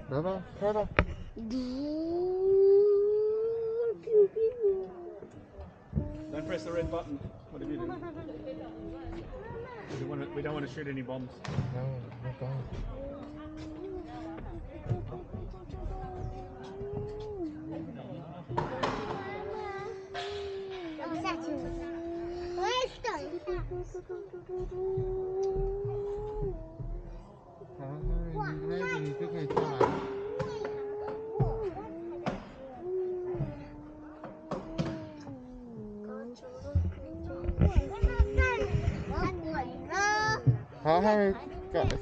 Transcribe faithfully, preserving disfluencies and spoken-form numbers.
来吧，开吧。 Don't press the red button. What have you done? We don't want to, we don't want to shoot any bombs. No, no bomb. 我不下去了，我也去等一下。 好，那那你就可以下来了。好，还没改。